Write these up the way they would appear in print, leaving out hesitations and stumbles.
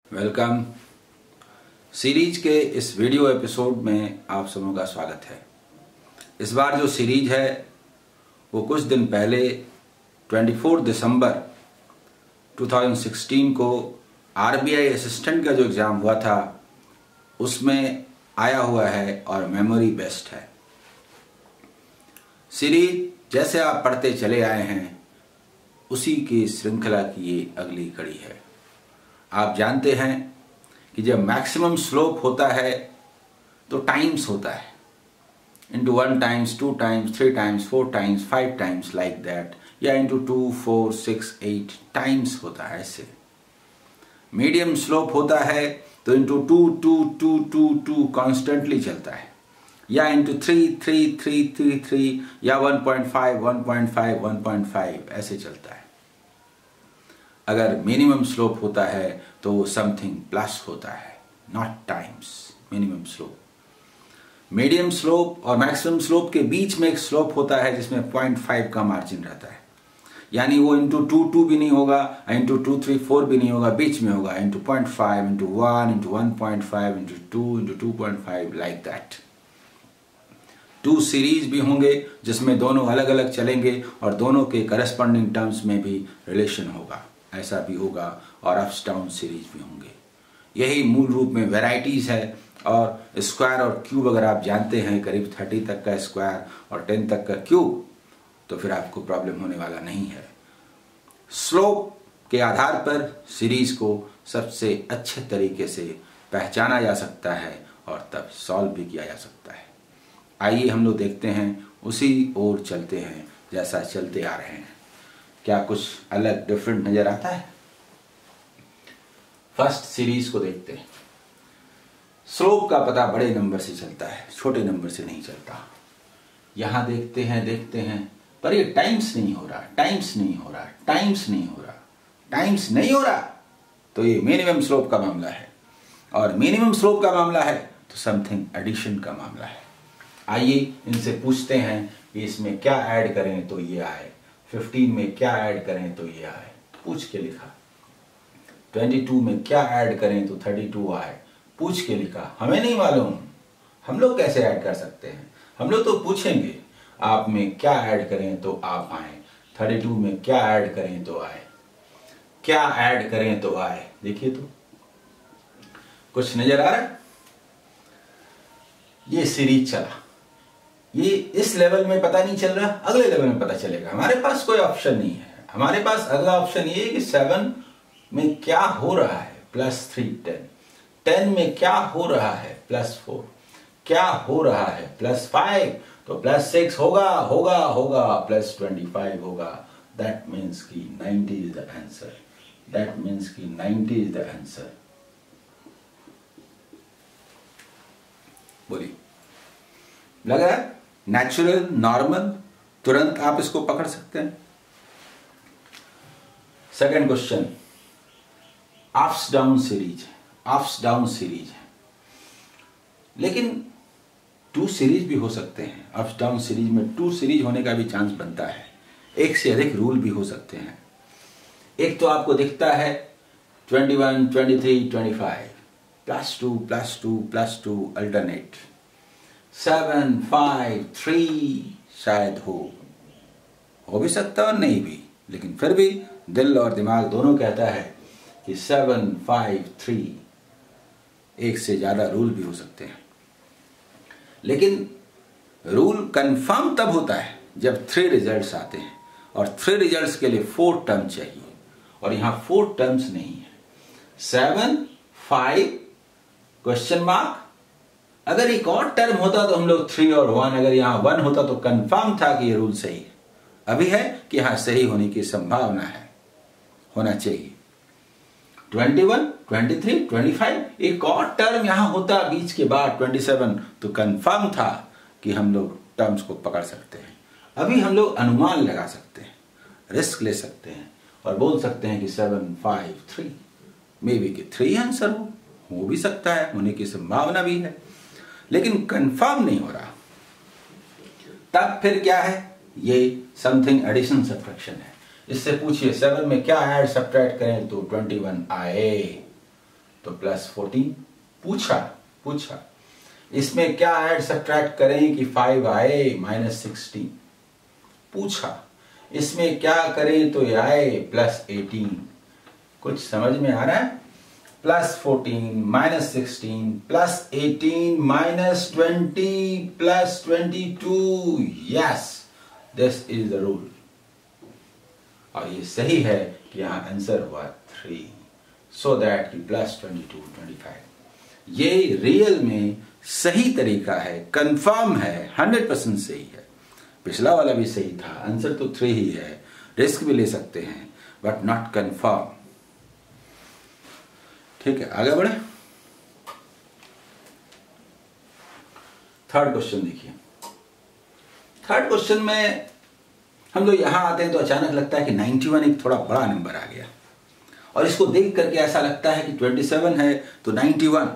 Welcome. Series के इस video episode में आप सबों का स्वागत है। इस बार जो सीरीज है वो कुछ दिन पहले 24 दिसंबर 2016 को आरबीआई असिस्टेंट का जो एग्ज़ाम हुआ था उसमें आया हुआ है और मेमोरी बेस्ड है। सीरीज जैसे आप पढ़ते चले आए हैं उसी की श्रृंखला की ये अगली कड़ी है। आप जानते हैं कि जब मैक्सिमम स्लोप होता है तो टाइम्स होता है, into 1 times 2 times 3 times 4 times 5 times like that, या इंटू 2 4 6 8 टाइम्स होता है। ऐसे मीडियम स्लोप होता है तो इंटू 2 2 2 2 2 कॉन्स्टेंटली चलता है, या इंटू 3 3 3 3 3, या 1.5 1.5 1.5 ऐसे चलता है। अगर मिनिमम स्लोप होता है तो समथिंग प्लस होता है, not times. Minimum slope, medium slope और मैक्सिमम स्लोप के बीच में एक स्लोप होता है जिसमें 0.5 का मार्जिन रहता है, यानी वो इंटू 2 2 भी नहीं होगा, इंटू 2 3 4 भी नहीं होगा, बीच में होगा into 0.5 into 1 into 1.5 into 2 into 2.5 like that. 2 series भी होंगे जिसमें दोनों अलग अलग चलेंगे और दोनों के करस्पॉन्डिंग टर्म्स में भी रिलेशन होगा, ऐसा भी होगा, और अप्स डाउन सीरीज भी होंगे। यही मूल रूप में वैरायटीज है। और स्क्वायर और क्यूब अगर आप जानते हैं, करीब 30 तक का स्क्वायर और 10 तक का क्यूब, तो फिर आपको प्रॉब्लम होने वाला नहीं है। स्लोप के आधार पर सीरीज को सबसे अच्छे तरीके से पहचाना जा सकता है और तब सॉल्व भी किया जा सकता है। आइए हम लोग देखते हैं, उसी ओर चलते हैं जैसा चलते आ रहे हैं। क्या कुछ अलग डिफरेंट नजर आता है? फर्स्ट सीरीज को देखते हैं। स्लोप का पता बड़े नंबर से चलता है, छोटे नंबर से नहीं चलता। यहां देखते हैं पर ये टाइम्स नहीं हो रहा, टाइम्स नहीं हो रहा, टाइम्स नहीं हो रहा, टाइम्स नहीं हो रहा, तो ये मिनिमम स्लोप का मामला है। और मिनिमम स्लोप का मामला है तो समथिंग एडिशन का मामला है। आइए इनसे पूछते हैं कि इसमें क्या ऐड करें तो ये आए, 15 में क्या ऐड करें तो ये आए, पूछ के लिखा। 22 में क्या ऐड करें तो 32 आए, पूछ के लिखा। हमें नहीं मालूम, हम लोग कैसे ऐड कर सकते हैं, हम लोग तो पूछेंगे। आप में क्या ऐड करें तो आप आए, 32 में क्या ऐड करें तो आए, क्या ऐड करें तो आए। देखिए तो कुछ नजर आ रहा है? ये सीरीज चला, ये इस लेवल में पता नहीं चल रहा, अगले लेवल में पता चलेगा। हमारे पास कोई ऑप्शन नहीं है। हमारे पास अगला ऑप्शन ये है कि 7 में क्या हो रहा है, +3 10, 10 में क्या हो रहा है, +4, क्या हो रहा है, +5, तो +6 होगा होगा होगा, +25 होगा। दैट मीन्स कि 90 is the answer, that means कि 90 इज द आंसर। बोलिए, लग रहा है नेचुरल, नॉर्मल, तुरंत आप इसको पकड़ सकते हैं। Second question, ups down series है, अप्स डाउन सीरीज है, लेकिन 2 सीरीज भी हो सकते हैं। अप्स डाउन सीरीज में 2 सीरीज होने का भी चांस बनता है। एक से अधिक रूल भी हो सकते हैं। एक तो आपको दिखता है 21 23 25, +2 +2 +2 अल्टरनेट, 7 5 3 शायद हो भी सकता और नहीं भी, लेकिन फिर भी दिल और दिमाग दोनों कहता है कि 7 5 3। एक से ज्यादा रूल भी हो सकते हैं, लेकिन रूल कंफर्म तब होता है जब 3 रिजल्ट्स आते हैं, और 3 रिजल्ट्स के लिए 4 टर्म चाहिए, और यहां 4 टर्म्स नहीं है। 7 5 क्वेश्चन मार्क। अगर एक और टर्म होता तो हम लोग 3 और 1, अगर यहां 1 होता तो कंफर्म था कि ये रूल सही है। अभी है कि यहां सही होने की संभावना है, होना चाहिए। 21 23 25, एक और टर्म यहां होता बीच के बाद 27, तो कंफर्म था कि हम लोग टर्म्स को पकड़ सकते हैं। अभी हम लोग अनुमान लगा सकते हैं, रिस्क ले सकते हैं और बोल सकते हैं कि 7 5 3, मे बी कि 3 आंसर हो भी सकता है, होने की संभावना भी है, लेकिन कंफर्म नहीं हो रहा। तब फिर क्या है? ये समथिंग एडिशन सब्ट्रैक्शन है। इससे पूछिए 7 में क्या ऐड सब्ट्रैक्ट करें तो 21 आए, तो +14। पूछा इसमें क्या ऐड सब्ट्रैक्ट करें कि 5 आए -16। पूछा इसमें क्या करें तो ये आए +18। कुछ समझ में आ रहा है? +14 -16 +18 -20 +22। Yes, this is the rule. और ये सही है कि यहां आंसर हुआ 3, सो दैट कि +22 25। ये रियल में सही तरीका है, कंफर्म है, 100% सही है। पिछला वाला भी सही था, आंसर तो 3 ही है। रिस्क भी ले सकते हैं बट नॉट कंफर्म। ठीक है, आगे बढ़े। थर्ड क्वेश्चन देखिए। थर्ड क्वेश्चन में हम लोग यहां आते हैं तो अचानक लगता है कि 91 एक थोड़ा बड़ा नंबर आ गया, और इसको देख करके ऐसा लगता है कि 27 है तो 91,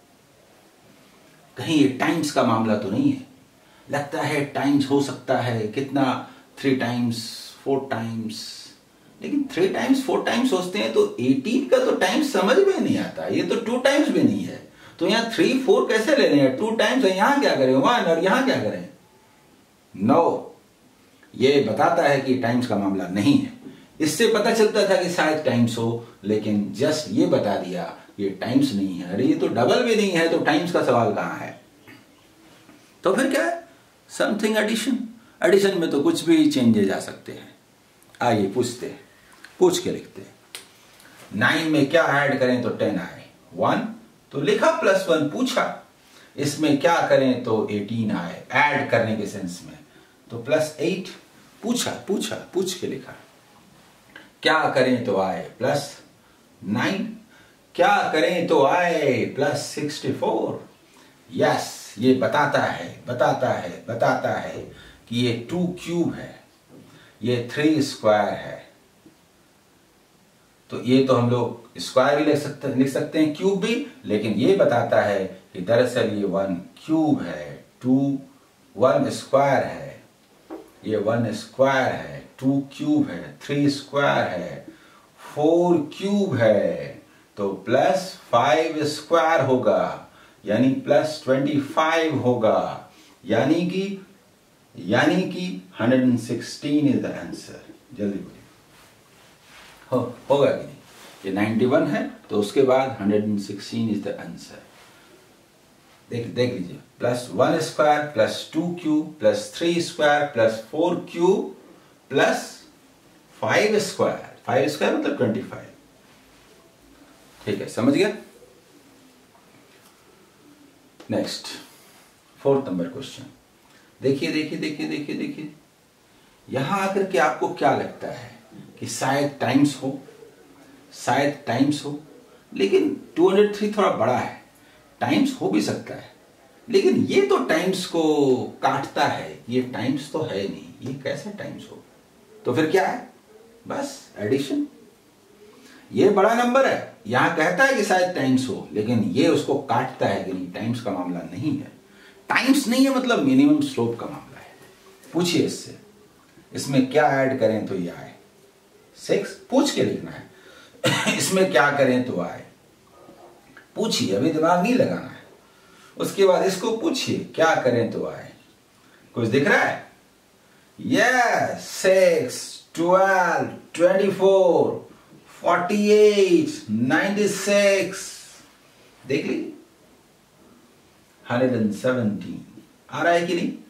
कहीं ये टाइम्स का मामला तो नहीं है। लगता है टाइम्स हो सकता है, कितना 3 टाइम्स 4 टाइम्स, लेकिन 3 टाइम्स 4 टाइम्स सोचते हैं तो 18 का तो टाइम्स समझ में नहीं आता। ये तो 2 टाइम्स भी नहीं है, तो यहाँ 3 4 कैसे ले रहे हैं? 2 टाइम्स है, यहां क्या करें 1, और यहां क्या करें 9। ये बताता है कि टाइम्स का मामला नहीं है। इससे पता चलता था कि शायद टाइम्स हो, लेकिन जस्ट ये बता दिया ये टाइम्स नहीं है। अरे ये तो डबल भी नहीं है, तो टाइम्स का सवाल कहां है? तो फिर क्या है? Something addition. एडिशन में तो कुछ भी चेंजेस आ सकते हैं। आइए पूछते हैं, पूछ के लिखते हैं। 9 में क्या ऐड करें तो 10 आए? 1 तो लिखा +1। पूछा इसमें क्या करें तो 18 आए, ऐड करने के सेंस में, तो +8। पूछ के लिखा। क्या करें तो आए +9, क्या करें तो आए +64। यस, ये बताता है कि ये 2 क्यूब है, ये 3 स्क्वायर है। तो ये तो हम लोग स्क्वायर भी लिख सकते हैं, क्यूब भी, लेकिन ये बताता है कि दरअसल ये 1 क्यूब है, 2 1 स्क्वायर है, ये 1 स्क्वायर है, 2 क्यूब है, 3 स्क्वायर है, 4 क्यूब है, तो +5 स्क्वायर होगा, यानी +25 होगा, यानी कि 116 इज द आंसर। जल्दी बोलिए, होगा कि नहीं? ये 91 है तो उसके बाद 116 इज द आंसर। देख लीजिए, +1 square +2 cube +3 square +4 cube +5 square. 5 square मतलब 25। ठीक है, समझ गया? Next 4th number question. देखिए यहां आकर के आपको क्या लगता है कि शायद टाइम्स हो, लेकिन 203 थोड़ा बड़ा है, टाइम्स हो भी सकता है, लेकिन ये तो टाइम्स को काटता है, ये टाइम्स तो है नहीं, ये कैसे टाइम्स हो? तो फिर क्या है? बस एडिशन। ये बड़ा नंबर है, यहां कहता है कि शायद टाइम्स हो, लेकिन ये उसको काटता है कि नहीं, टाइम्स का मामला नहीं है। टाइम्स नहीं है मतलब मिनिमम स्लोप का मामला है। पूछिए इससे, इसमें क्या ऐड करें तो ये आए 6। पूछ के लिखना है। इसमें क्या करें तो आए, पूछिए, अभी दिमाग नहीं लगाना है। उसके बाद इसको पूछिए क्या करें तो आए। कुछ दिख रहा है? यस, 6 12 24 48 96। देख लीजिए, 117 आ रहा है कि नहीं?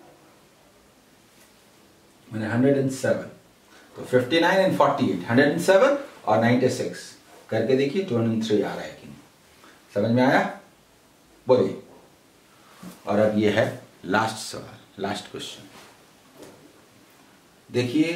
मैंने 107, तो 59 and 48, 107 और 96 करके देखिए 203 आ रहा है कि नहीं। समझ में आया? बोलिए। और अब ये है लास्ट सवाल, लास्ट क्वेश्चन। देखिए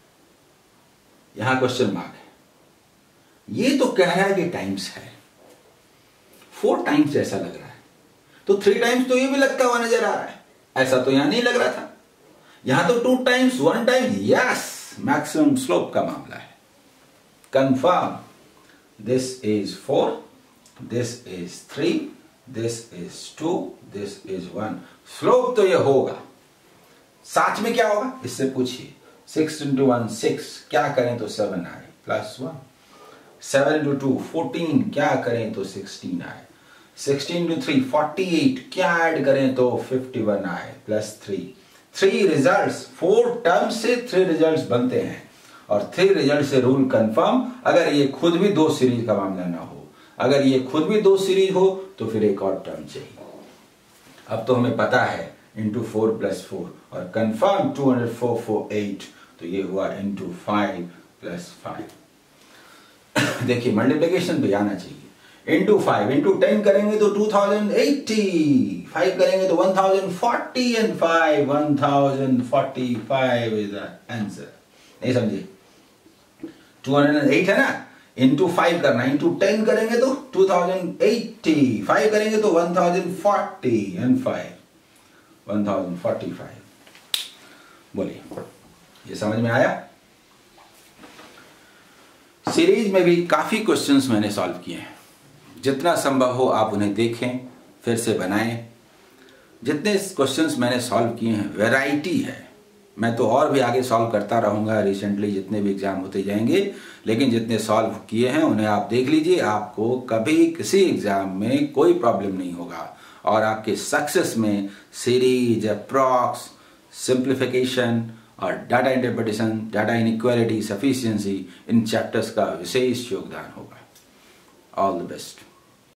यहां क्वेश्चन मार्क है। ये तो कह रहा है कि टाइम्स है, 4 टाइम्स जैसा लग रहा है, तो 3 टाइम्स तो ये भी लगता हुआ नजर आ रहा है। ऐसा तो यहां नहीं लग रहा था, यहां तो 2 times 1 time. Yes, maximum slope का मामला है, confirm. This is 4, this is 3, this is 2, this is 1। Slope तो ये होगा, साथ में क्या होगा इससे पूछिए। 6 into 1 6, क्या करें तो 7 आए +1। 7 इंटू 2 14, क्या करें तो 16 आए। 16 इंटू 3 48, क्या ऐड करें तो 51 आए, प्लस 3 रिजल्ट्स, 4 टर्म्स से 3 रिजल्ट्स बनते हैं और 3 रिजल्ट से रूल कंफर्म। अगर ये खुद भी 2 सीरीज का मामला ना हो, अगर ये खुद भी 2 सीरीज हो तो फिर एक और टर्म चाहिए। अब तो हमें पता है इंटू 4 प्लस 4 और कंफर्म 20448, तो ये हुआ इंटू 5 प्लस 5। देखिए मल्टीप्लिकेशन पे आना चाहिए। इंटू 5 इंटू 10 करेंगे तो 2080, 5 करेंगे तो 1040 एंड 5 1045 इज द आंसर। नहीं समझे? 208 है ना, इंटू 5 करना, इंटू 10 करेंगे तो 2080, 5 करेंगे तो 1040 एंड 5 1045। बोलिए, ये समझ में आया? सीरीज में भी काफी क्वेश्चंस मैंने सॉल्व किए हैं। जितना संभव हो आप उन्हें देखें, फिर से बनाएं। जितने क्वेश्चंस मैंने सॉल्व किए हैं, वैरायटी है। मैं तो और भी आगे सॉल्व करता रहूंगा, रिसेंटली जितने भी एग्जाम होते जाएंगे, लेकिन जितने सॉल्व किए हैं उन्हें आप देख लीजिए। आपको कभी किसी एग्जाम में कोई प्रॉब्लम नहीं होगा और आपके सक्सेस में सीरीज, अप्रॉक्स, सिंप्लीफिकेशन और data interpretation, data inequality, sufficiency, इन चैप्टर्स का विशेष योगदान होगा। All the best.